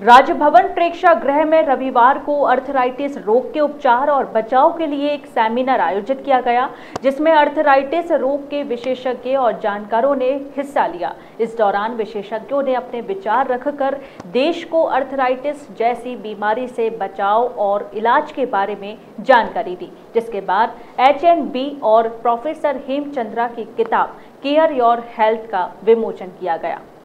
राजभवन प्रेक्षागृह में रविवार को अर्थराइटिस रोग के उपचार और बचाव के लिए एक सेमिनार आयोजित किया गया, जिसमें अर्थराइटिस रोग के विशेषज्ञ और जानकारों ने हिस्सा लिया। इस दौरान विशेषज्ञों ने अपने विचार रखकर देश को अर्थराइटिस जैसी बीमारी से बचाव और इलाज के बारे में जानकारी दी, जिसके बाद HNB और प्रोफेसर हेमचंद्रा की किताब केयर योर हेल्थ का विमोचन किया गया।